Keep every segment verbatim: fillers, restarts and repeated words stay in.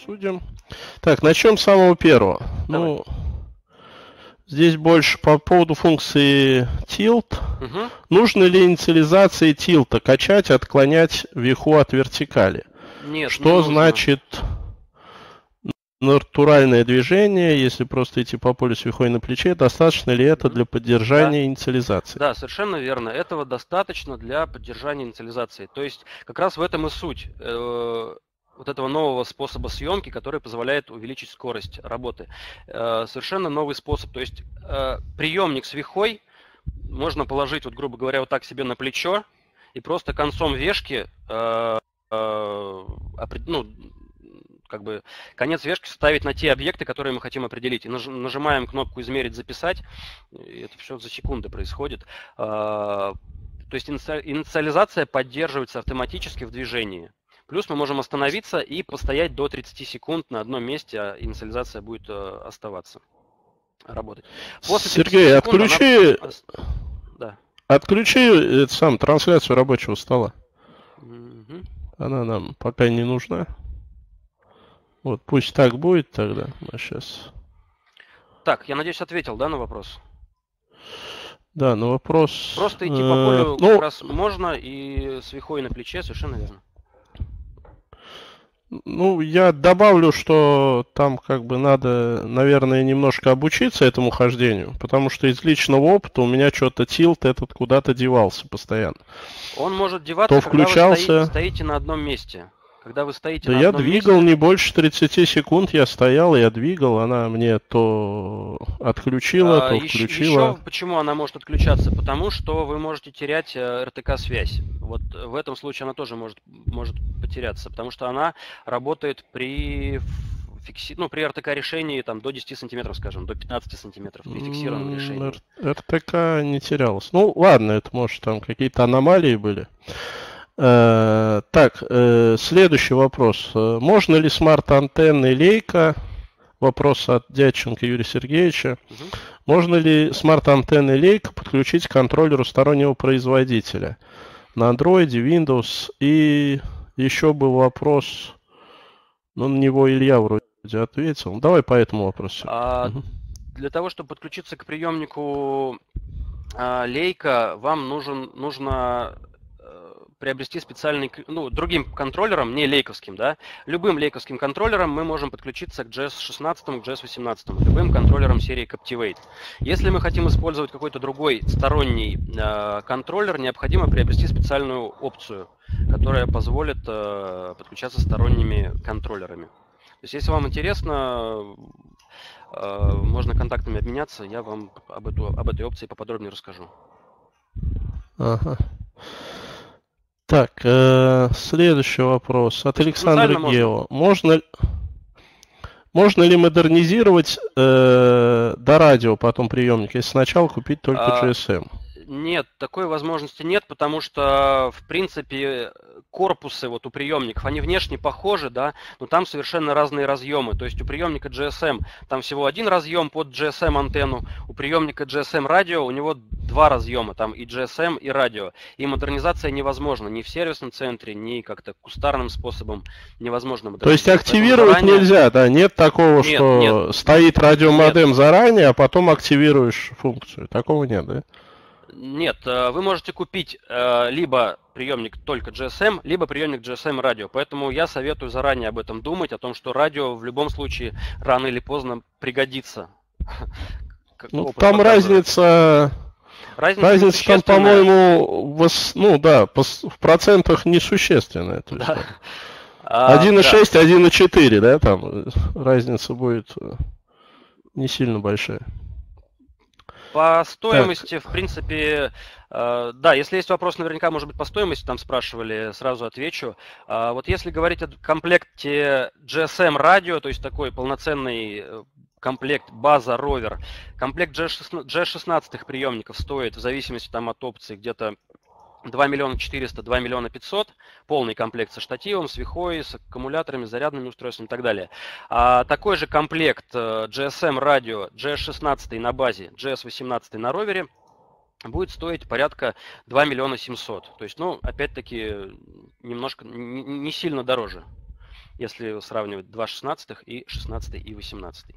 обсудим. Так, начнем с самого первого. Давай. Ну, здесь больше по поводу функции tilt. Угу. Нужно ли инициализацией тилта качать, отклонять виху от вертикали? Нет, Что не нужно. значит натуральное движение, если просто идти по полю с вихой на плече? Достаточно ли это для поддержания Да. инициализации? Да, совершенно верно. Этого достаточно для поддержания инициализации. То есть как раз в этом и суть э, вот этого нового способа съемки, который позволяет увеличить скорость работы. Э, совершенно новый способ. То есть э, приемник с вихой можно положить, вот, грубо говоря, вот так себе на плечо и просто концом вешки э, э, ну, как бы конец вешки ставить на те объекты, которые мы хотим определить. И нажимаем кнопку «Измерить, записать». И это все за секунды происходит. То есть инициализация поддерживается автоматически в движении. Плюс мы можем остановиться и постоять до тридцати секунд на одном месте, а инициализация будет оставаться, работать. После Сергей, отключи, она... да. отключи эту самую трансляцию рабочего стола. Угу. Она нам пока не нужна. Вот, пусть так будет тогда. А сейчас. Так, я надеюсь, ответил, да, на вопрос? Да, на вопрос. Просто идти по полю как ну, раз можно, и с вихой на плече, совершенно верно. Ну, я добавлю, что там как бы надо, наверное, немножко обучиться этому хождению, потому что из личного опыта у меня что-то тилт этот куда-то девался постоянно. Он может деваться, То когда включался... вы стоите, стоите на одном месте. Когда вы стоите да на я одном двигал месте... не больше тридцати секунд, я стоял, я двигал, она мне то отключила, а, то еще, включила. Еще почему она может отключаться? Потому что вы можете терять эр тэ ка-связь. Вот в этом случае она тоже может, может потеряться, потому что она работает при... Фикси... Ну, при эр тэ ка-решении там, до десяти сантиметров, скажем, до пятнадцати сантиметров при фиксированном решении. эр тэ ка не терялась. Ну, ладно, это может там какие-то аномалии были. Uh, так, uh, следующий вопрос. Uh, можно ли смарт-антенны Leica? Вопрос от Дядченко Юрия Сергеевича. Uh-huh. Можно ли смарт-антенны Leica подключить к контроллеру стороннего производителя? На Android, Windows. И еще был вопрос, ну, на него Илья вроде ответил. Давай по этому вопросу. А, uh-huh. Для того, чтобы подключиться к приемнику а, Leica, вам нужен, нужно... приобрести специальный, ну, другим контроллером, не лейковским, да, любым лейковским контроллером мы можем подключиться к джи эс шестнадцать, к джи эс восемнадцать, любым контроллером серии Captivate. Если мы хотим использовать какой-то другой сторонний э, контроллер, необходимо приобрести специальную опцию, которая позволит э, подключаться сторонними контроллерами. То есть, если вам интересно, э, можно контактами обменяться, я вам об, эту, об этой опции поподробнее расскажу. Ага. Так, э, следующий вопрос от Александра Гео. Можно, можно ли модернизировать э, до радио потом приемник, если сначала купить только а, джи эс эм? Нет, такой возможности нет, потому что, в принципе, корпусы вот у приемников, они внешне похожи, да, но там совершенно разные разъемы. То есть у приемника джи эс эм там всего один разъем под джи эс эм антенну, у приемника джи эс эм радио у него два разъема, там и джи эс эм, и радио. И модернизация невозможна ни в сервисном центре, ни как-то кустарным способом невозможно модернизировать. То есть активировать заранее... нельзя, да? Нет такого, нет, что нет, стоит радиомодем нет. заранее, а потом активируешь функцию. Такого нет, да? Нет, вы можете купить либо приемник только джи эс эм, либо приемник джи эс эм радио. Поэтому я советую заранее об этом думать, о том, что радио в любом случае рано или поздно пригодится. Ну, там разница... Разница, разница там, по-моему, вос... ну да, в процентах несущественная. Да. один и шесть, да. один и четыре, да, там разница будет не сильно большая. По стоимости, так. в принципе, э, да, если есть вопрос, наверняка, может быть, по стоимости, там спрашивали, сразу отвечу. Э, вот если говорить о комплекте джи эс эм радио, то есть такой полноценный комплект база ровер, комплект джи эс шестнадцать приемников стоит, в зависимости там от опции, где-то два миллиона четыреста, два миллиона пятьсот, полный комплект со штативом, с вихой, с аккумуляторами, зарядными устройствами и так далее. А такой же комплект джи эс эм радио джи эс шестнадцать на базе, джи эс восемнадцать на ровере будет стоить порядка два миллиона семьсот. То есть, ну, опять-таки, немножко, не сильно дороже. если сравнивать два шестнадцатых и шестнадцатый и восемнадцатый.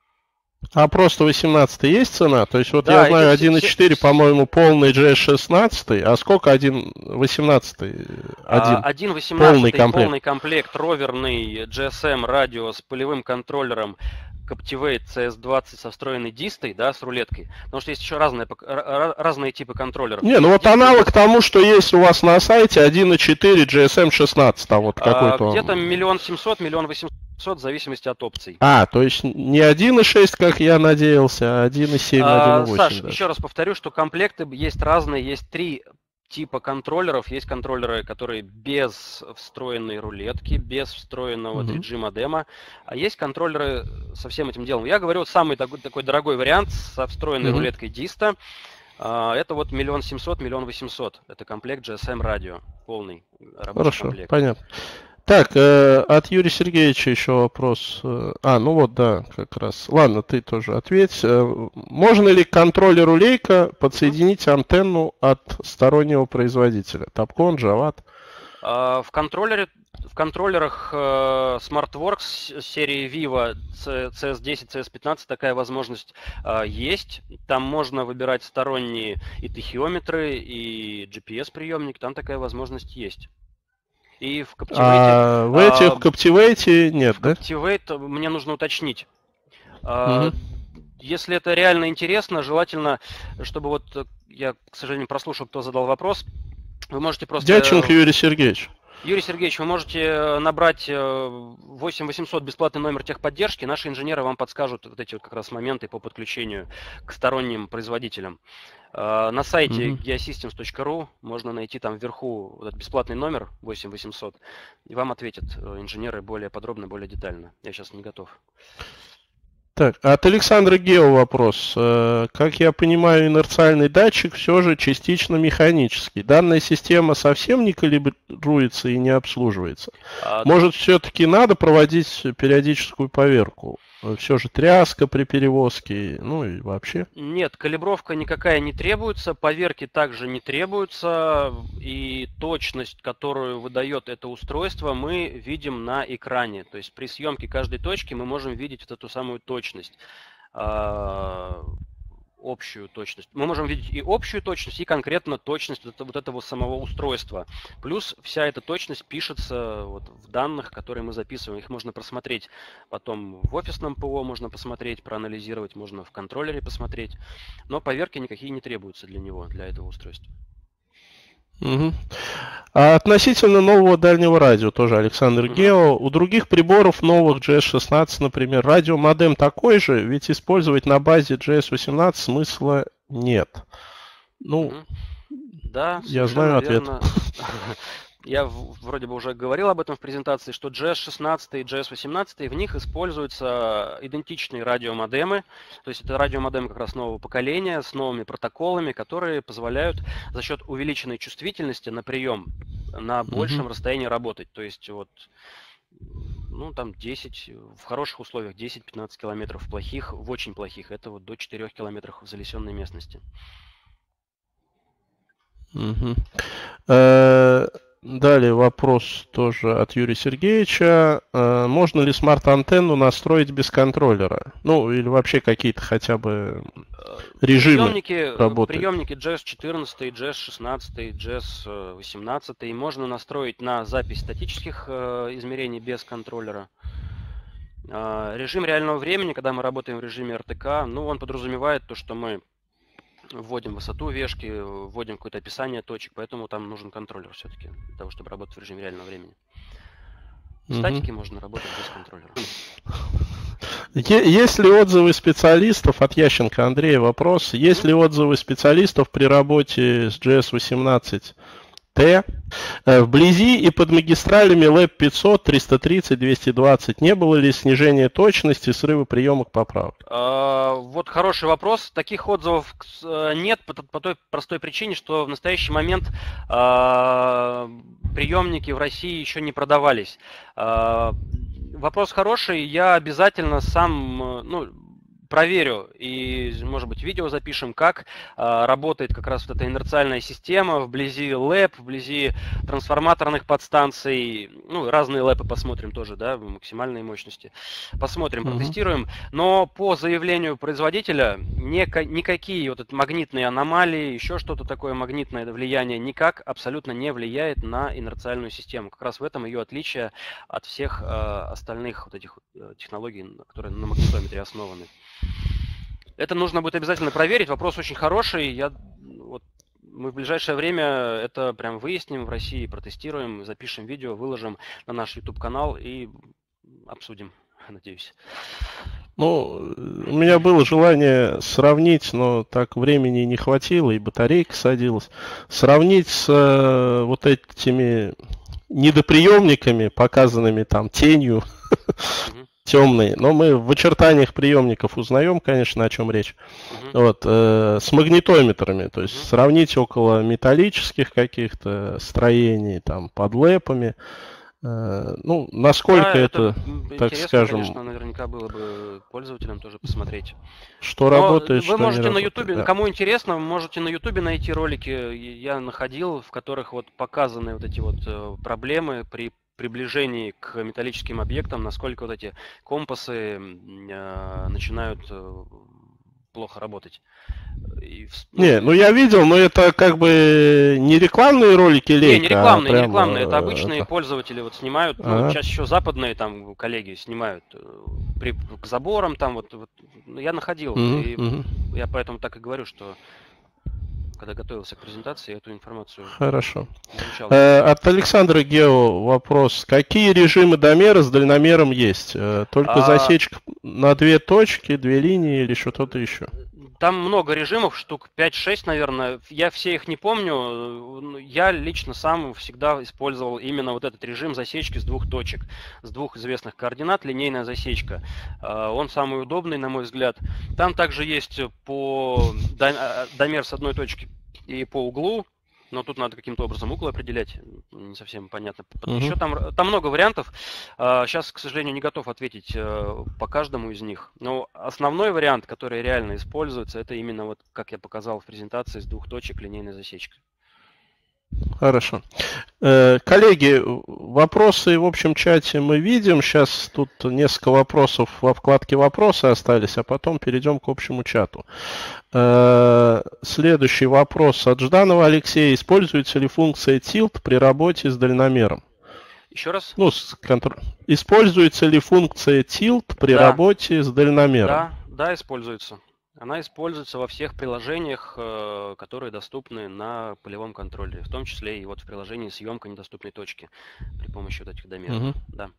А просто восемнадцатый есть цена? То есть вот Да, я знаю эти один и все- четыре, по-моему, полный джей эс шестнадцать, а сколько один восемнадцатый? А, Один. один восемнадцатый полный комплект. полный комплект, роверный джи эс эм радио с полевым контроллером Captivate си эс двадцать со встроенной дистой, да, с рулеткой. Потому что есть еще разные, пок- ра- ра- разные типы контроллеров. Не, ну Есть вот диски, аналог есть- тому, что есть у вас на сайте один и четыре джей эс эм шестнадцать, а вот а, какой-то... где-то миллион семьсот, миллион восемьсот в зависимости от опций. А, то есть не один и шесть, как я надеялся, а один и семь, А, один и восемь. Саш, даже. еще раз повторю, что комплекты есть разные, есть три типа контроллеров. Есть контроллеры, которые без встроенной рулетки, без встроенного Мгм. три джи модема, а есть контроллеры со всем этим делом. Я говорю, вот самый такой, такой дорогой вариант со встроенной Мгм. рулеткой диста. А, это вот миллион семьсот, миллион восемьсот. Это комплект джи эс эм радио, полный рабочий Хорошо, комплект. понятно. Так, э, от Юрия Сергеевича еще вопрос. Э, А, ну вот, да, как раз. Ладно, ты тоже ответь. Э, Можно ли к контроллеру Leica подсоединить антенну от стороннего производителя? Topcon, Javad? А, В контроллере, в контроллерах э, SmartWorks серии Vivo си эс десять, си эс пятнадцать такая возможность э, есть. Там можно выбирать сторонние и тахиометры, и джи пи эс-приемник. Там такая возможность есть. И в Captivate, А в этих, в а, Captivate нет, в да? Captivate мне нужно уточнить. А, Мгм. Если это реально интересно, желательно, чтобы вот э, я, к сожалению, прослушал, кто задал вопрос. Вы можете просто... Дяченко Юрий Сергеевич. Юрий Сергеевич, вы можете набрать восемь восемьсот бесплатный номер техподдержки. Наши инженеры вам подскажут вот эти вот как раз моменты по подключению к сторонним производителям. Э, На сайте Мгм. geosystems точка ру можно найти там вверху вот этот бесплатный номер восемь восемьсот, и вам ответят э, инженеры более подробно, более детально. Я сейчас не готов. Так, от Александра Гео вопрос. Э, Как я понимаю, инерциальный датчик все же частично механический. Данная система совсем не калибруется и не обслуживается. А, Может, все-таки надо проводить периодическую поверку? Все же тряска при перевозке, ну и вообще. Нет, калибровка никакая не требуется, поверки также не требуются, и точность, которую выдает это устройство, мы видим на экране. То есть при съемке каждой точки мы можем видеть вот эту самую точность, а, общую точность. Мы можем видеть и общую точность, и конкретно точность вот, это- вот этого самого устройства. Плюс вся эта точность пишется вот в данных, которые мы записываем. Их можно просмотреть потом в офисном ПО, можно посмотреть, проанализировать, можно в контроллере посмотреть. Но поверки никакие не требуются для него, для этого устройства. Мгм. А относительно нового дальнего радио, тоже Александр Мгм. Гео, у других приборов новых джей эс шестнадцать, например, радиомодем такой же, ведь использовать на базе джей эс восемнадцать смысла нет. Ну, Мгм. Да, я совершенно знаю ответ. верно. Я в- вроде бы уже говорил об этом в презентации, что джей эс шестнадцать и джей эс восемнадцать, в них используются идентичные радиомодемы. То есть это радиомодемы как раз нового поколения с новыми протоколами, которые позволяют за счет увеличенной чувствительности на прием на большем Мгм. расстоянии работать. То есть вот, ну там десять, в хороших условиях десять-пятнадцать километров, в плохих, в очень плохих, это вот до четырёх километров в залесенной местности. Мгм. Э, Далее вопрос тоже от Юрия Сергеевича. Э, Можно ли смарт-антенну настроить без контроллера? Ну, или вообще какие-то хотя бы режимы Приемники, работы? приемники джей эс четырнадцать, джей эс шестнадцать, джей эс восемнадцать можно настроить на запись статических э, измерений без контроллера. Э, режим реального времени, когда мы работаем в режиме эр тэ ка, ну, он подразумевает то, что мы вводим высоту вешки, вводим какое-то описание точек, поэтому там нужен контроллер все-таки для того, чтобы работать в режиме реального времени. В Мгм. статике можно работать без контроллера. Е- Есть ли отзывы специалистов, от Ященко Андрея вопрос, есть ли отзывы специалистов при работе с джей эс восемнадцать Т э, вблизи и под магистралями лэп пятьсот, триста тридцать, двести двадцать? Не было ли снижения точности, срыва приемок, поправок? А, Вот хороший вопрос. Таких отзывов э, нет по, т- по той простой причине, что в настоящий момент а, приемники в России еще не продавались. А, Вопрос хороший. Я обязательно сам, э, ну, проверю и, может быть, видео запишем, как а, работает как раз вот эта инерциальная система вблизи лэп, вблизи трансформаторных подстанций. Ну, разные лэпы посмотрим тоже, да, максимальные мощности. Посмотрим, Мгм. протестируем. Но по заявлению производителя нека- никакие вот эти магнитные аномалии, еще что-то такое магнитное влияние никак абсолютно не влияет на инерциальную систему. Как раз в этом ее отличие от всех а, остальных вот этих вот технологий, которые на магнитометре основаны. Это нужно будет обязательно проверить. Вопрос очень хороший. Я, вот, мы в ближайшее время это прям выясним в России, протестируем, запишем видео, выложим на наш YouTube-канал и обсудим, надеюсь. Ну, у меня было желание сравнить, но так времени не хватило, и батарейка садилась. Сравнить с э, вот этими недоприемниками, показанными там тенью, Мгм. темные. Но мы в очертаниях приемников узнаем, конечно, о чем речь. Мгм. Вот, э, с магнитометрами, то есть Мгм. сравнить около металлических каких-то строений, там, под лэпами. Э, ну, насколько Да, это, м, так интересно, скажем, конечно, наверняка было бы пользователям тоже посмотреть. что Но работает, вы что не можете на работает. Ютубе, Да. кому интересно, вы можете на Ютубе найти ролики, я находил, в которых вот показаны вот эти вот э, проблемы при приближении к металлическим объектам, насколько вот эти компасы м, э, начинают э, плохо работать. И в с- ну, Не, ну я видел, но это как бы не рекламные ролики Не, Лейка, не а рекламные, не прям рекламные, это э, обычные это. пользователи вот снимают, ну, Ага. чаще всего западные там коллеги снимают э, при, к заборам там вот, вот. Ну, я находил, Мгм, и мгм. я поэтому так и говорю, что когда готовился к презентации, эту информацию Хорошо. изучал. Э, От Александра Гео вопрос. Какие режимы домера с дальномером есть? Э, Только А, засечка на две точки, две линии или что-то еще? Там много режимов, штук пять-шесть, наверное. Я все их не помню. Я лично сам всегда использовал именно вот этот режим засечки с двух точек, с двух известных координат, линейная засечка. А, Он самый удобный, на мой взгляд. Там также есть по до- домер с одной точки и по углу. Но тут надо каким-то образом угол определять, не совсем понятно. Мгм. Еще там, там много вариантов. А, Сейчас, к сожалению, не готов ответить э, по каждому из них. Но основной вариант, который реально используется, это именно вот, как я показал в презентации, с двух точек линейной засечкой. Хорошо. Э, Коллеги, вопросы в общем чате мы видим. Сейчас тут несколько вопросов во вкладке «Вопросы» остались, а потом перейдем к общему чату. Э, Следующий вопрос от Жданова Алексея. Используется ли функция тилт при работе с дальномером? Еще раз? Ну, с контр- Используется ли функция тилт при Да. работе с дальномером? Да, да, используется. Она используется во всех приложениях, э, которые доступны на полевом контроллере, в том числе и вот в приложении съемка недоступной точки при помощи вот этих домеров. Мгм. Да.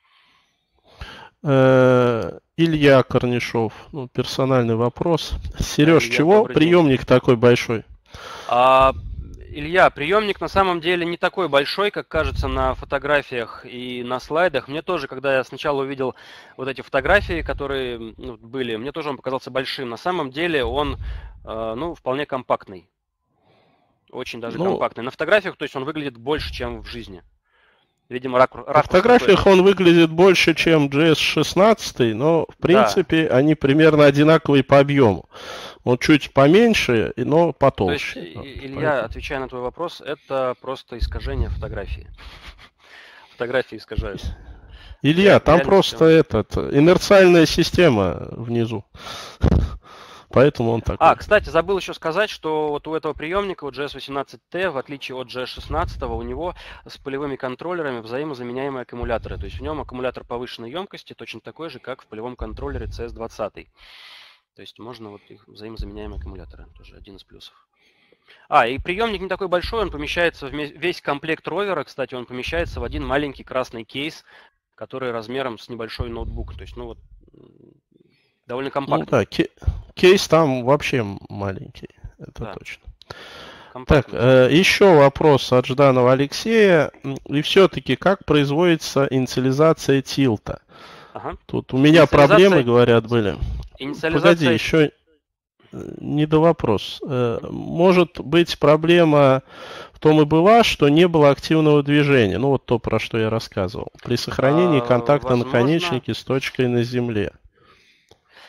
Э, Илья Корнишов, ну, персональный вопрос. Сереж, Илья, чего добрый день. приемник такой большой? А, Илья, приемник на самом деле не такой большой, как кажется на фотографиях и на слайдах. Мне тоже, когда я сначала увидел вот эти фотографии, которые ну, были, мне тоже он показался большим. На самом деле он э, ну, вполне компактный. Очень даже Ну, компактный. На фотографиях, то есть он выглядит больше, чем в жизни. Видимо, ракур- на ракурс фотографиях такой. он выглядит больше, чем джи эс шестнадцать, но в Да. принципе они примерно одинаковые по объему. Он чуть поменьше, и- но То есть, потолще. И- Вот, И- Илья, поэтому- отвечая на твой вопрос, это просто искажение фотографии. Фотографии искажаются. Илья, Ре- там реально просто всё. этот инерциальная система внизу. Поэтому он такой. А, кстати, забыл еще сказать, что вот у этого приемника, у джи эс восемнадцать ти, в отличие от джи эс шестнадцать, у него с полевыми контроллерами взаимозаменяемые аккумуляторы. То есть в нем аккумулятор повышенной емкости точно такой же, как в полевом контроллере си эс двадцать. То есть можно вот их взаимозаменяемые аккумуляторы, тоже один из плюсов. А, и приемник не такой большой, он помещается в ме- весь комплект ровера, кстати, он помещается в один маленький красный кейс, который размером с небольшой ноутбук. То есть, ну вот, м, довольно Ну компактный. да, ке- кейс там вообще маленький, это Да. точно. Так, компактный. э, еще вопрос от Жданова Алексея. М, И все-таки, как производится инициализация тилта? Ага. Тут у меня Инициализация- проблемы, говорят, были. Инициализация... Погоди, еще не до вопрос. Э, Может быть проблема в том и была, что не было активного движения. Ну вот то, про что я рассказывал. При сохранении А, контакта возможно. наконечники с точкой на земле.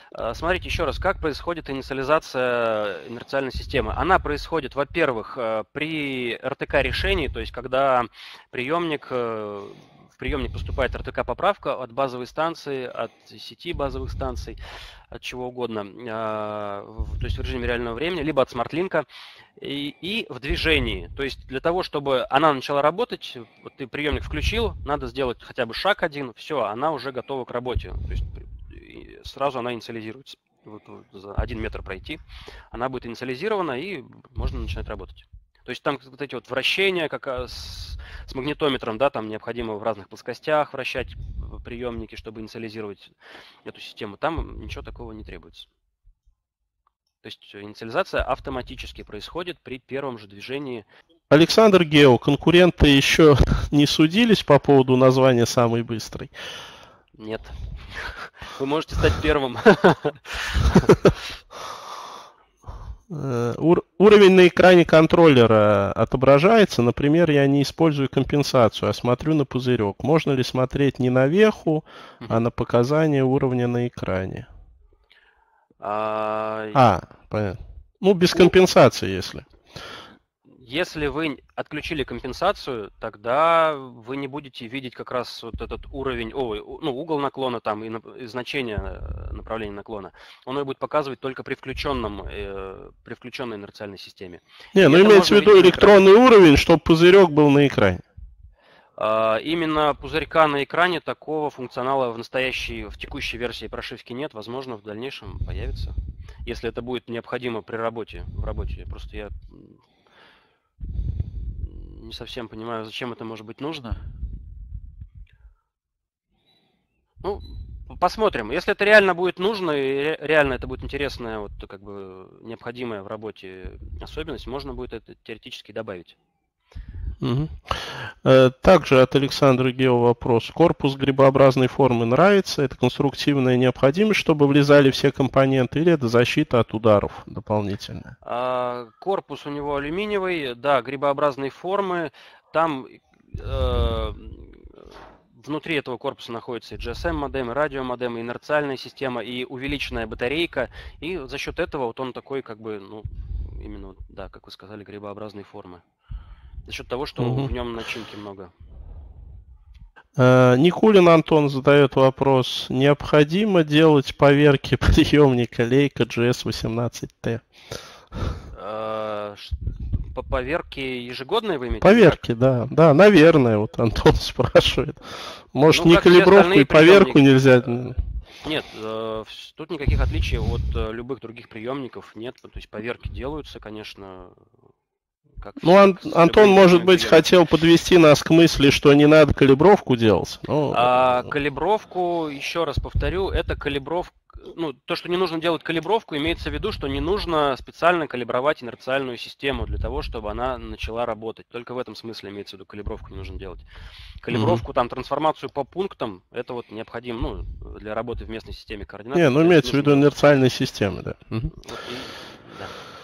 Смотрите еще раз, как происходит инициализация инерциальной системы. Она происходит, во-первых, при эр тэ ка-решении, то есть когда приемник, в приемник поступает эр тэ ка-поправка от базовой станции, от сети базовых станций, от чего угодно, то есть в режиме реального времени, либо от смарт-линка, и, и в движении. То есть для того, чтобы она начала работать, вот ты приемник включил, надо сделать хотя бы шаг один, все, она уже готова к работе. То есть сразу она инициализируется. Вот, вот, за один метр пройти, она будет инициализирована, и можно начинать работать. То есть там вот эти вот вращения, как с, с магнитометром, да, там необходимо в разных плоскостях вращать приемники, чтобы инициализировать эту систему. Там ничего такого не требуется. То есть инициализация автоматически происходит при первом же движении. Александр Гео, конкуренты еще не судились по поводу названия «Самый быстрый»? Нет. Вы можете стать первым. Ур- уровень на экране контроллера отображается. Например, я не использую компенсацию, а смотрю на пузырек. Можно ли смотреть не на веху, а на показания уровня на экране? А, а понятно. Ну, без компенсации, если. Если вы отключили компенсацию, тогда вы не будете видеть как раз вот этот уровень, о, ну, угол наклона там и, на, и значение направления наклона. Он будет показывать только при включенном, э, при включенной инерциальной системе. Не, ну имеется в виду электронный уровень, чтобы пузырек был на экране. А, именно пузырька на экране такого функционала в настоящей, в текущей версии прошивки нет. Возможно, в дальнейшем появится, если это будет необходимо при работе. В работе. Просто я не совсем понимаю, зачем это может быть нужно. Ну, посмотрим. Если это реально будет нужно, и реально это будет интересная, вот, как бы, необходимая в работе особенность, можно будет это теоретически добавить. Угу. Также от Александра Гео вопрос. Корпус грибообразной формы нравится? Это конструктивная необходимость, чтобы влезали все компоненты, или это защита от ударов дополнительная? А, корпус у него алюминиевый, да, грибообразной формы. Там э, внутри этого корпуса находится и джи эс эм-модем, и радиомодем, и инерциальная система, и увеличенная батарейка. И за счет этого вот он такой, как бы, ну, именно, да, как вы сказали, грибообразной формы. За счет того, что угу. в нем начинки много. Никулин Антон задает вопрос. Необходимо делать поверки приемника Leica джи эс восемнадцать тэ? По поверке ежегодные вы имеете? Поверки, да. Да, наверное, вот Антон спрашивает. Может, ну, не калибровку и поверку приемники... нельзя? Нет, тут никаких отличий от любых других приемников нет. То есть поверки делаются, конечно... Как ну, Ан- Антон, может быть, приемник. Хотел подвести нас к мысли, что не надо калибровку делать. Но... А, калибровку, еще раз повторю, это калибровка. Ну, то, что не нужно делать калибровку, имеется в виду, что не нужно специально калибровать инерциальную систему для того, чтобы она начала работать. Только в этом смысле имеется в виду, калибровку не нужно делать. Калибровку, mm-hmm. там, трансформацию по пунктам, это вот необходимо, ну, для работы в местной системе координат. Не, ну, имеется в виду инерциальной системы, да. Mm-hmm. Вот и, да.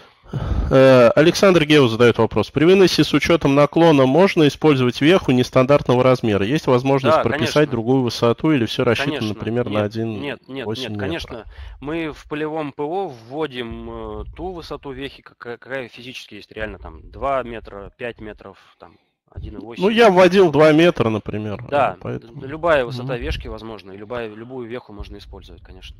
Александр Гео задает вопрос. При выносе с учетом наклона можно использовать веху нестандартного размера? Есть возможность да, прописать конечно. Другую высоту или все рассчитано, конечно. Например, нет, на один Нет, нет, нет, метра? Конечно. Мы в полевом ПО вводим э, ту высоту вехи, какая, какая физически есть реально, там, два метра, пять метров, там, один и восемь. Ну, я вводил два метра, например. Да, поэтому... любая высота mm-hmm. вешки возможна, и любая, любую веху можно использовать, конечно.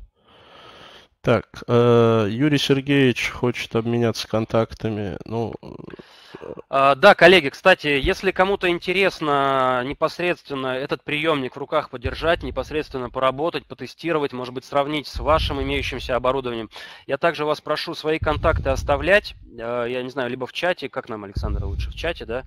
Так, э, Юрий Сергеевич хочет обменяться контактами. Ну, а, да, коллеги, кстати, если кому-то интересно непосредственно этот приемник в руках подержать, непосредственно поработать, потестировать, может быть, сравнить с вашим имеющимся оборудованием, я также вас прошу свои контакты оставлять. Я не знаю, либо в чате, как нам, Александр, лучше в чате, да?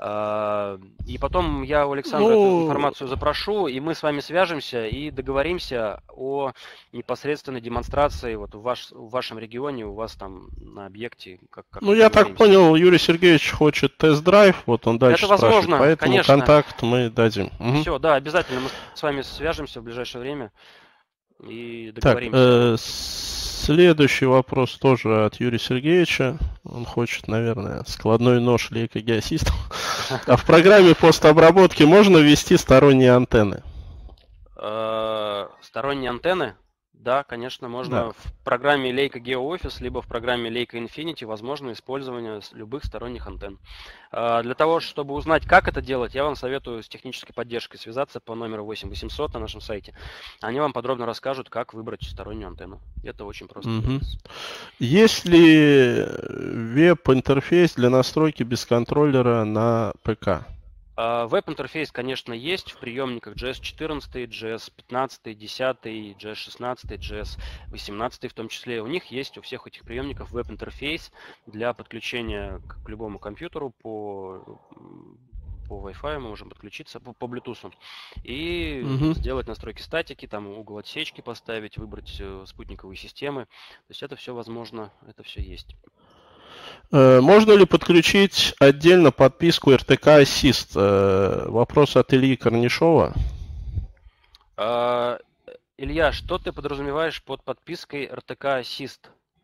И потом я у Александра ну... эту информацию запрошу, и мы с вами свяжемся и договоримся о непосредственной демонстрации вот в, ваш, в вашем регионе, у вас там на объекте. Как, как ну, я так понял, Юрий Сергеевич хочет тест-драйв, вот он дальше Это возможно, спрашивает, поэтому конечно. Контакт мы дадим. Угу. Все, да, обязательно мы с вами свяжемся в ближайшее время и договоримся. Так, э, следующий вопрос тоже от Юрия Сергеевича. Он хочет, наверное, складной нож Leica Geosystem. А в программе постобработки можно ввести сторонние антенны? Сторонние антенны? Да, конечно, можно Да. в программе Leica GeoOffice, либо в программе Leica Infinity возможно использование любых сторонних антенн. Для того, чтобы узнать, как это делать, я вам советую с технической поддержкой связаться по номеру восемь восемьсот на нашем сайте. Они вам подробно расскажут, как выбрать стороннюю антенну. Это очень просто. Угу. Есть ли веб-интерфейс для настройки без контроллера на ПК? Веб-интерфейс, конечно, есть в приемниках джей эс четырнадцать, джей эс пятнадцать, десять, джей эс шестнадцать, джей эс восемнадцать в том числе. У них есть у всех этих приемников веб-интерфейс для подключения к любому компьютеру по, по Wi-Fi, мы можем подключиться по, по Bluetooth и Угу. сделать настройки статики, там угол отсечки поставить, выбрать спутниковые системы. То есть это все возможно, это все есть. Можно ли подключить отдельно подписку эр тэ ка Assist? Вопрос от Ильи Корнишова. Илья, что ты подразумеваешь под подпиской эр тэ ка Assist?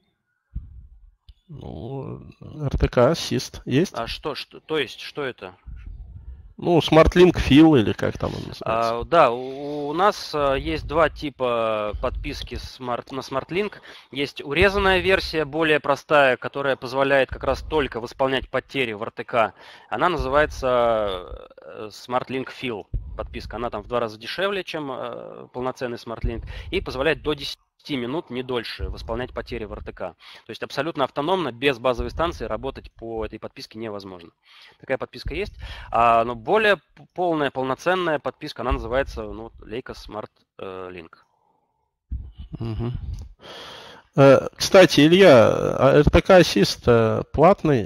Ну, эр тэ ка Assist есть? А что, что, то есть, что это? Ну, SmartLink Fill или как там он называется? А, да, у, у нас а, есть два типа подписки смарт, на SmartLink. Есть урезанная версия, более простая, которая позволяет как раз только восполнять потери в эр тэ ка. Она называется SmartLink Fill подписка. Она там в два раза дешевле, чем а, полноценный SmartLink, и позволяет до десяти минут, не дольше, восполнять потери в эр тэ ка. То есть абсолютно автономно, без базовой станции работать по этой подписке невозможно. Такая подписка есть. А, но более полная, полноценная подписка, она называется ну, Leica Smart Link. Угу. Кстати, Илья, эр тэ ка Assist платный?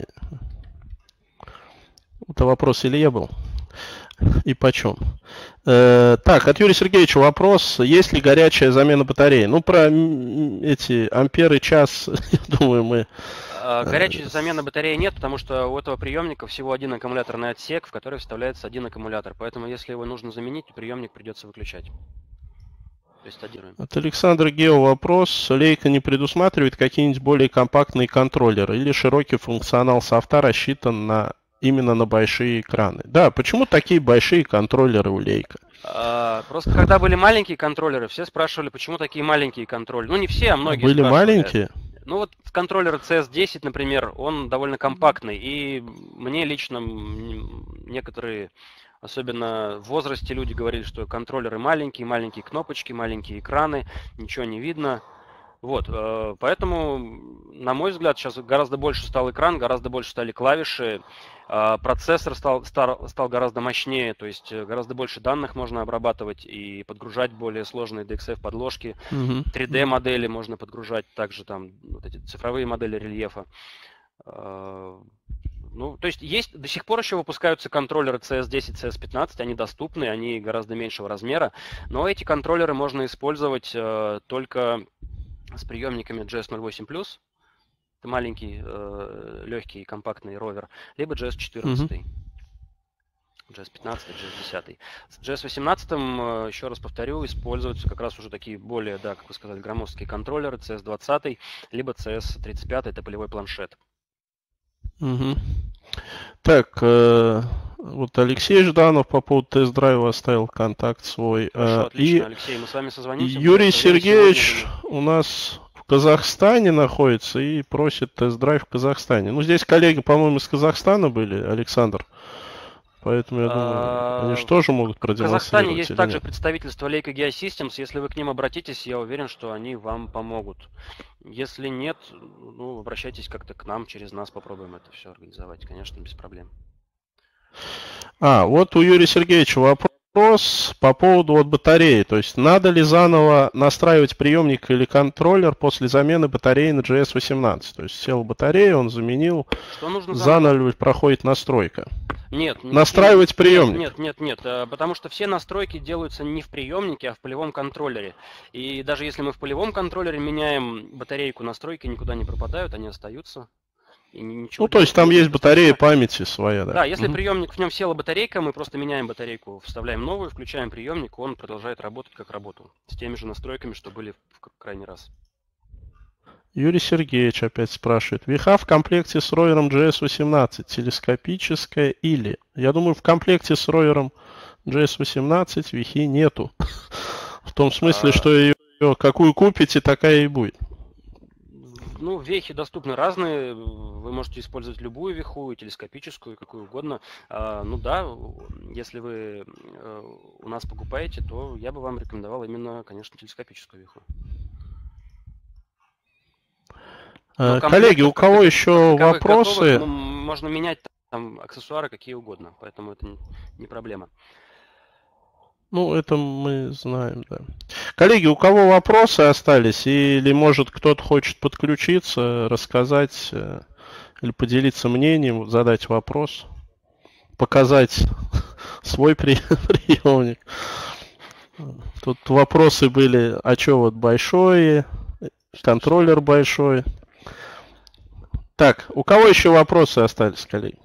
Это вопрос Илье был. И почем? Э, так, от Юрия Сергеевича вопрос. Есть ли горячая замена батареи? Ну, про эти амперы час, я думаю, мы... Горячей замены батареи нет, потому что у этого приемника всего один аккумуляторный отсек, в который вставляется один аккумулятор. Поэтому, если его нужно заменить, то приемник придется выключать. То есть стадируем. От Александра Гео вопрос. Leica не предусматривает какие-нибудь более компактные контроллеры или широкий функционал софта рассчитан на... именно на большие экраны? Да, почему такие большие контроллеры у Leica? А, просто когда были маленькие контроллеры, все спрашивали, почему такие маленькие контроллеры. Ну, не все, а многие Были спрашивали. маленькие? Ну, вот контроллер си эс десять, например, он довольно компактный. И мне лично некоторые, особенно в возрасте люди, говорили, что контроллеры маленькие, маленькие кнопочки, маленькие экраны, ничего не видно. Вот, поэтому, на мой взгляд, сейчас гораздо больше стал экран, гораздо больше стали клавиши, процессор стал, стал, стал гораздо мощнее, то есть гораздо больше данных можно обрабатывать и подгружать более сложные ди экс эф-подложки, угу. три дэ-модели можно подгружать, также там вот эти цифровые модели рельефа. Ну, то есть есть, до сих пор еще выпускаются контроллеры си эс десять, си эс пятнадцать, они доступны, они гораздо меньшего размера, но эти контроллеры можно использовать э, только с приемниками джей эс ноль восемь плюс, это маленький, э, легкий, компактный ровер, либо джей эс четырнадцать, mm-hmm. джей эс пятнадцать, джей эс десять. С джей эс восемнадцать, э, еще раз повторю, используются как раз уже такие более, да, как вы сказали, громоздкие контроллеры, си эс двадцать, либо си эс тридцать пять, это полевой планшет. Угу. Так, э, вот Алексей Жданов по поводу тест-драйва оставил контакт свой. Хорошо, э, отлично, и Алексей, мы с вами созвонимся. Юрий Сергеевич у нас в Казахстане находится и просит тест-драйв в Казахстане. Ну, здесь коллеги, по-моему, из Казахстана были, Александр. Поэтому, я думаю, они же тоже могут продемонстрировать. В Казахстане есть также представительство Leica Geosystems. Если вы к ним обратитесь, я уверен, что они вам помогут. Если нет, ну, обращайтесь как-то к нам, через нас попробуем это все организовать. Конечно, без проблем. А, вот у Юрия Сергеевича вопрос по поводу вот батареи. То есть, надо ли заново настраивать приемник или контроллер после замены батареи на джей эс восемнадцать? То есть, сел батарея, он заменил, что нужно заново, заново проходит настройка. Нет. Настраивать нет, приемник? Нет, нет, нет, нет, потому что все настройки делаются не в приемнике, а в полевом контроллере. И даже если мы в полевом контроллере меняем батарейку, настройки никуда не пропадают, они остаются. И ничего ну, то есть там есть батарея памяти своя, да? Да, если угу. приемник, в нем села батарейка, мы просто меняем батарейку, вставляем новую, включаем приемник, он продолжает работать, как работал. С теми же настройками, что были в крайний раз. Юрий Сергеевич опять спрашивает. Виха в комплекте с ровером джей эс восемнадцать телескопическая или? Я думаю, в комплекте с ровером джей эс восемнадцать вихи нету. В том смысле, а... что ее какую купите, такая и будет. Ну, вехи доступны разные. Вы можете использовать любую веху, телескопическую, какую угодно. А, ну да, если вы у нас покупаете, то я бы вам рекомендовал именно, конечно, телескопическую веху. Но коллеги, у кого еще вопросы? Готовых, можно менять там аксессуары какие угодно, поэтому это не проблема. Ну, это мы знаем, да. Коллеги, у кого вопросы остались? Или, может, кто-то хочет подключиться, рассказать или поделиться мнением, задать вопрос, показать свой приемник? Тут вопросы были, а что вот большой, контроллер большой. Так, у кого еще вопросы остались, коллеги?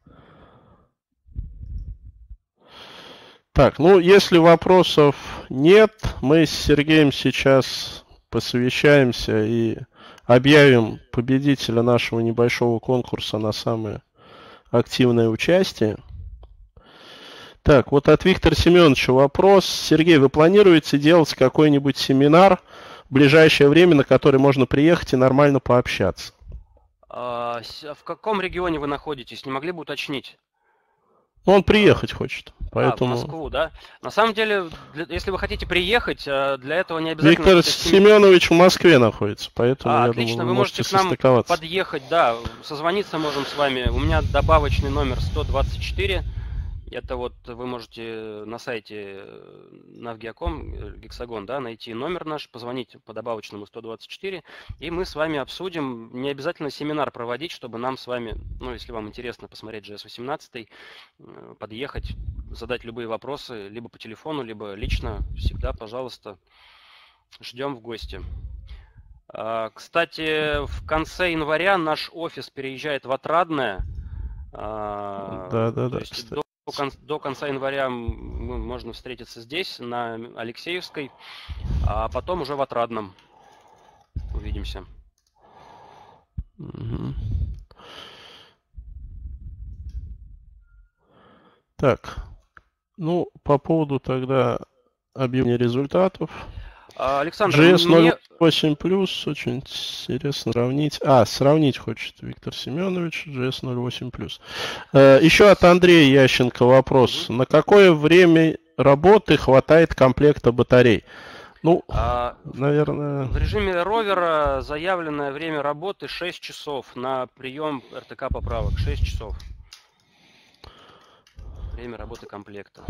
Так, ну, если вопросов нет, мы с Сергеем сейчас посовещаемся и объявим победителя нашего небольшого конкурса на самое активное участие. Так, вот от Виктора Семеновича вопрос. Сергей, вы планируете делать какой-нибудь семинар в ближайшее время, на который можно приехать и нормально пообщаться? А, в каком регионе вы находитесь? Не могли бы уточнить? Он приехать хочет, поэтому... А, в Москву, да? На самом деле, для, если вы хотите приехать, для этого не обязательно... Виктор Семенович в Москве находится, поэтому, а, я отлично, думаю, вы, вы можете можете к нам состыковаться. подъехать, да, созвониться можем с вами. У меня добавочный номер сто двадцать четыре. Это вот вы можете на сайте Навгиаком, Гексагон, да, найти номер наш, позвонить по добавочному сто двадцать четыре, и мы с вами обсудим. Не обязательно семинар проводить, чтобы нам с вами, ну, если вам интересно посмотреть джей эс восемнадцать, подъехать, задать любые вопросы, либо по телефону, либо лично. Всегда, пожалуйста, ждем в гости. Кстати, в конце января наш офис переезжает в Отрадное. Да, да, да. До, кон, до конца января можно встретиться здесь, на Алексеевской, а потом уже в Отрадном. Увидимся. Угу. Так, ну, по поводу тогда объявления результатов. Александр, джей эс ноль восемь мне... плюс, очень интересно сравнить. А, сравнить хочет Виктор Семенович, джей эс ноль восемь плюс. Э, еще от Андрея Ященко вопрос. Mm-hmm. На какое время работы хватает комплекта батарей? Ну, а, наверное... В режиме ровера заявленное время работы шесть часов на прием эр тэ ка поправок. шесть часов. Время работы комплекта.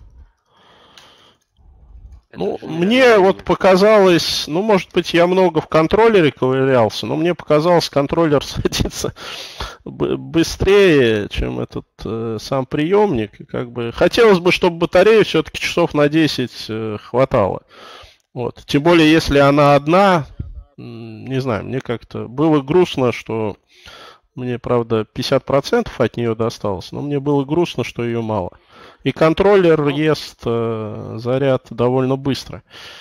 Ну, мне вот показалось, ну, может быть, я много в контроллере ковырялся, но мне показалось, контроллер садится быстрее, чем этот э, сам приемник. И как бы хотелось бы, чтобы батареи все-таки часов на десять э, хватало. Вот. Тем более, если она одна, не знаю, мне как-то было грустно, что мне, правда, пятьдесят процентов от нее досталось, но мне было грустно, что ее мало. И контроллер ну, ест э, заряд довольно быстро.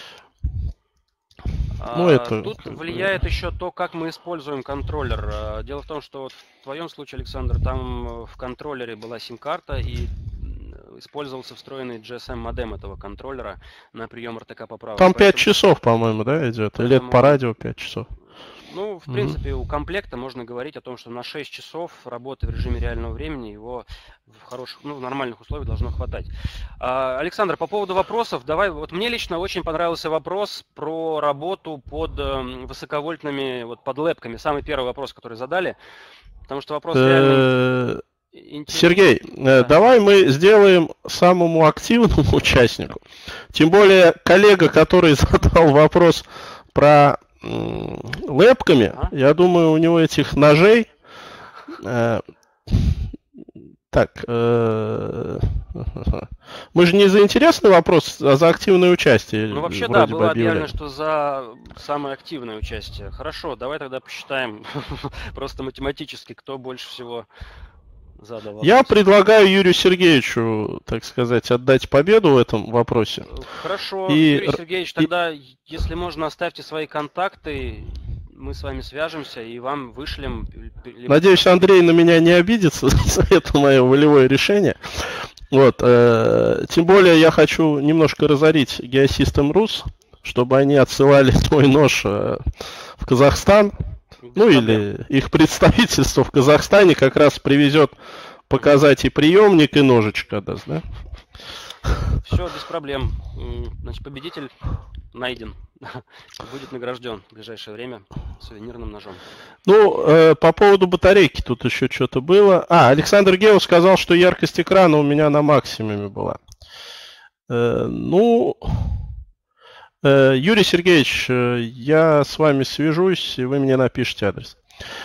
А, ну, это, тут влияет еще то, как мы используем контроллер. Дело в том, что вот в твоем случае, Александр, там в контроллере была сим-карта и использовался встроенный джи эс эм-модем этого контроллера на прием эр тэ ка поправок. Там пять часов, по-моему, да, идет? Поэтому... Или это по радио пять часов? Ну, в принципе, mm-hmm. у комплекта можно говорить о том, что на шесть часов работы в режиме реального времени его в хороших, ну, в нормальных условиях должно хватать. А, Александр, по поводу вопросов, давай, вот мне лично очень понравился вопрос про работу под э, высоковольтными, вот под лэпками. Самый первый вопрос, который задали, потому что вопрос реально... Сергей, да. Давай мы сделаем самому активному участнику. Тем более коллега, который задал вопрос про лэпками, а? Я думаю, у него этих ножей... Э, так, э, мы же не за интересный вопрос, а за активное участие. Ну, вообще, да, было объявлено, что за самое активное участие. Хорошо, давай тогда посчитаем просто математически, кто больше всего... задал. Я предлагаю Юрию Сергеевичу, так сказать, отдать победу в этом вопросе. Хорошо, и... Юрий Сергеевич, тогда, и... если можно, оставьте свои контакты, мы с вами свяжемся и вам вышлем. Надеюсь, Андрей на меня не обидится за это мое волевое решение. Вот, э, тем более я хочу немножко разорить Geosystem.Rus, чтобы они отсылали свой нож в Казахстан. Ну или их представительство в Казахстане как раз привезет показать и приемник, и ножичка даст, да? Все, без проблем. Значит, победитель найден. Будет награжден в ближайшее время сувенирным ножом. Ну, э, по поводу батарейки тут еще что-то было. А, Александр Гео сказал, что яркость экрана у меня на максимуме была. Э, ну, э, Юрий Сергеевич, э, я с вами свяжусь, и вы мне напишите адрес.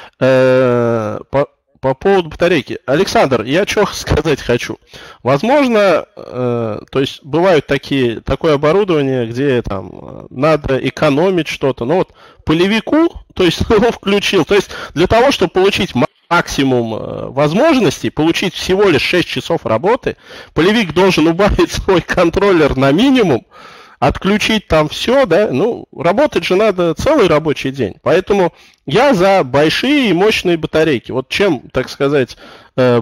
Э, по По поводу батарейки. Александр, я что сказать хочу. Возможно, э, то есть бывают такие, такое оборудование, где там надо экономить что-то. Но вот полевику, то есть он включил, то есть для того, чтобы получить максимум э, возможностей, получить всего лишь шесть часов работы, полевик должен убавить свой контроллер на минимум, отключить там все, да, ну, работать же надо целый рабочий день. Поэтому я за большие и мощные батарейки. Вот чем, так сказать, э,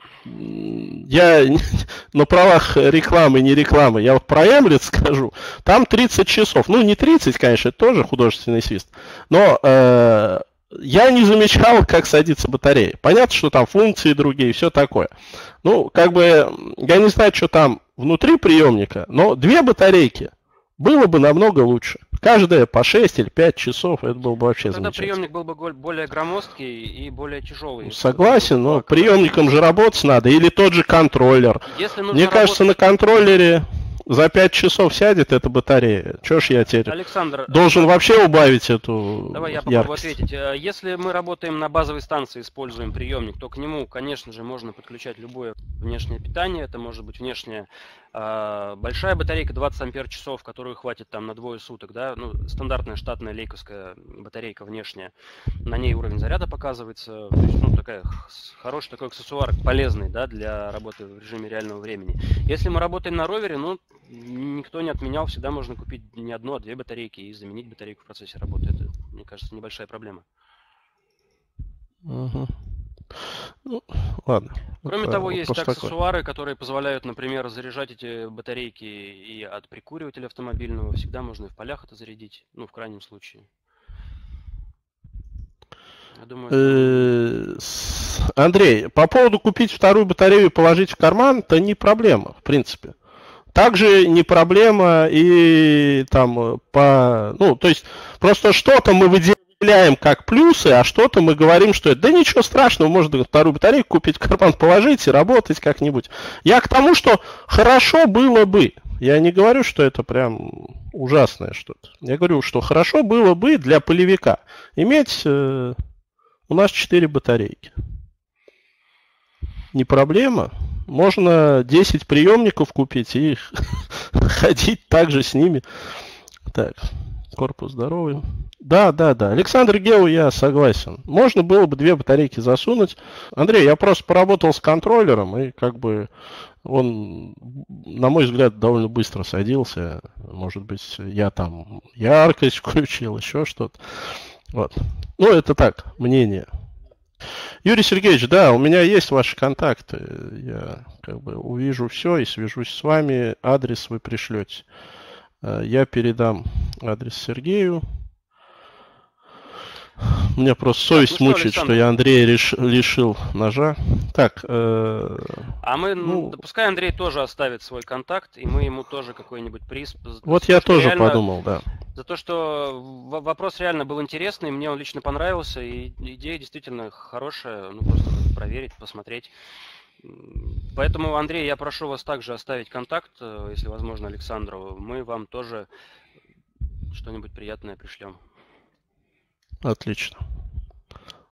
я на правах рекламы, не рекламы, я вот про Эмлет скажу, там тридцать часов. Ну, не тридцать, конечно, это тоже художественный свист, но э, я не замечал, как садится батарея. Понятно, что там функции другие, все такое. Ну, как бы, я не знаю, что там внутри приемника, но две батарейки было бы намного лучше. Каждая по шесть или пять часов, это было бы вообще Тогда замечательно. приемник был бы более громоздкий и более тяжелый. Согласен, но приемником же работать надо. Или тот же контроллер. Если Мне работать... кажется, на контроллере за пять часов сядет эта батарея. Чего ж я теперь Александр, должен вообще убавить эту Давай я яркость. попробую ответить. Если мы работаем на базовой станции, используем приемник, то к нему, конечно же, можно подключать любое внешнее питание. Это может быть внешняя э, большая батарейка двадцать ампер-часов, которую хватит там на двое суток. Да? Ну, стандартная штатная лейковская батарейка внешняя. На ней уровень заряда показывается. То есть, ну, такая, хороший такой аксессуар, полезный, да, для работы в режиме реального времени. Если мы работаем на ровере, ну, никто не отменял, всегда можно купить не одну, а две батарейки и заменить батарейку в процессе работы. Это, мне кажется, небольшая проблема. Угу. Ну, ладно. Кроме это того, есть аксессуары, такой. которые позволяют, например, заряжать эти батарейки и от прикуривателя автомобильного. Всегда можно и в полях это зарядить, ну, в крайнем случае. Я думаю, это... Андрей, по поводу купить вторую батарею и положить в карман, это не проблема, в принципе. Также не проблема и там по... Ну, то есть просто что-то мы выделяем как плюсы, а что-то мы говорим, что это да ничего страшного, можно вторую батарейку купить, в карман положить и работать как-нибудь. Я к тому, что хорошо было бы. Я не говорю, что это прям ужасное что-то. Я говорю, что хорошо было бы для полевика иметь... Э, у нас четыре батарейки. Не проблема. Можно десять приемников купить и ходить также с ними. Так, корпус здоровый. Да, да, да. Александр Гео, я согласен. Можно было бы две батарейки засунуть. Андрей, я просто поработал с контроллером, и как бы он, на мой взгляд, довольно быстро садился. Может быть, я там яркость включил, еще что-то. Вот. Ну, это так, мнение. Юрий Сергеевич, да, у меня есть ваши контакты. Я как бы увижу все и свяжусь с вами. Адрес вы пришлете. Я передам адрес Сергею. Меня просто совесть так, ну мучает, что, что я Андрея реш... лишил ножа. Так. Э... А мы, ну... пускай Андрей тоже оставит свой контакт, и мы ему тоже какой-нибудь приз. Вот я тоже реально... подумал, да. За то, что вопрос реально был интересный, мне он лично понравился, и идея действительно хорошая, ну просто проверить, посмотреть. Поэтому, Андрей, я прошу вас также оставить контакт, если возможно, Александру. Мы вам тоже что-нибудь приятное пришлем. Отлично.